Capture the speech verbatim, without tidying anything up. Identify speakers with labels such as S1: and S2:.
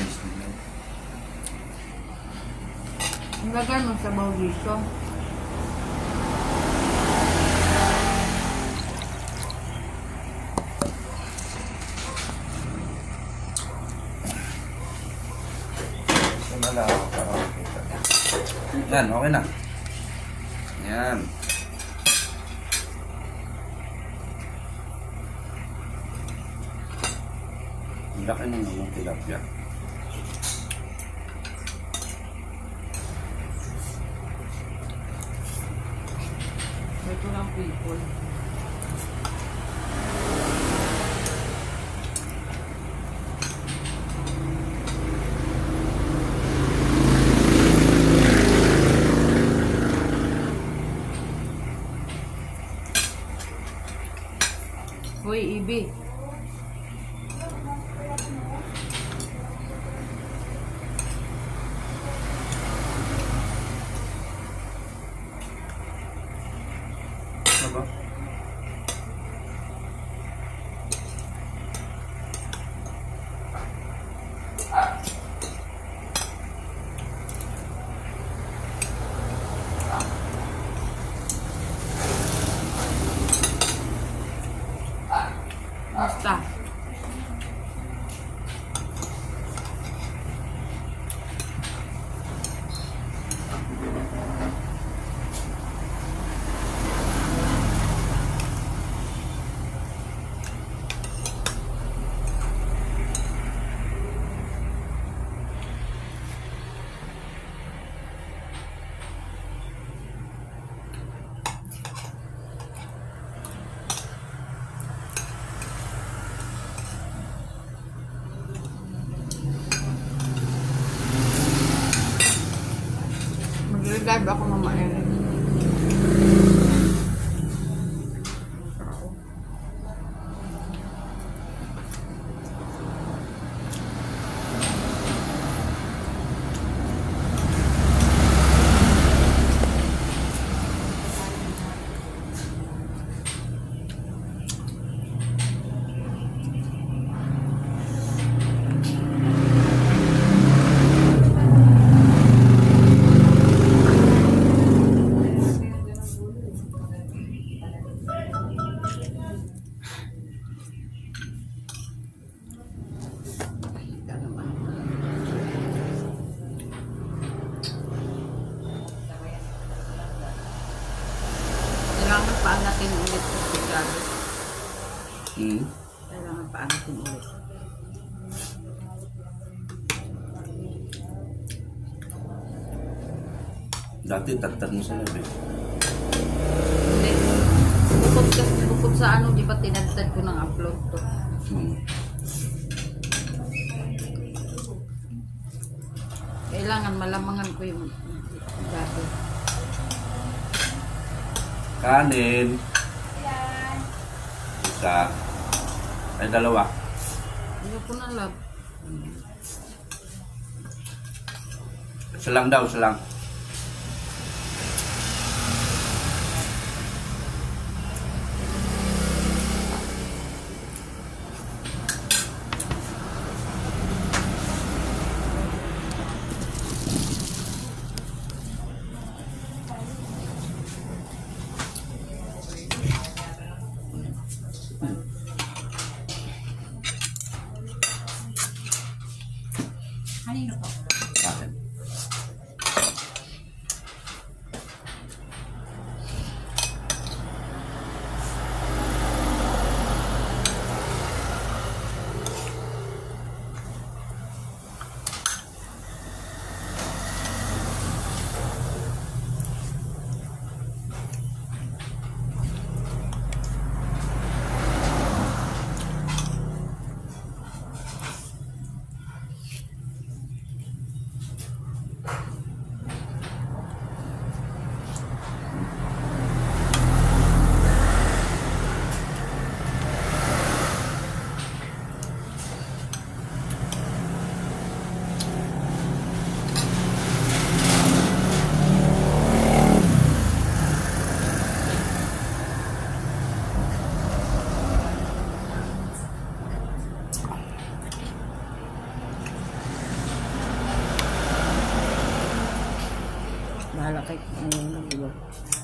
S1: matamis nila.
S2: Ilagay mo sa baw dito.
S1: Ito na lang ako para makita. Yan, okay na. Yan. Ang laki ng mga tilapia.
S2: Ito lang people. Hoy, Ibi.
S1: Ba?
S2: Basta. Mag-regard ako mamaya. Kailangan paangatin ulit sa sigado.
S1: Hmm.
S2: Kailangan paangatin ulit.
S1: Dati tagtag mo sa labi.
S2: Hindi. Bukod, bukod sa ano, di ba tinagtad ko ng upload to.
S1: Hmm.
S2: Kailangan malamangan ko yung dati.
S1: Kanin. Isa. Ay, dalawa.
S2: Ano ko na love.
S1: Isa lang daw, isa lang.
S2: Kanino po?
S1: Akin.
S2: bahala kay ano, di ba?